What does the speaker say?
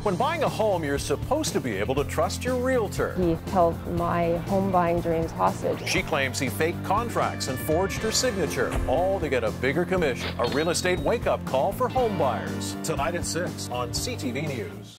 When buying a home, you're supposed to be able to trust your realtor. He held my home buying dreams hostage. She claims he faked contracts and forged her signature, all to get a bigger commission. A real estate wake-up call for home buyers. Tonight at 6 on CTV News.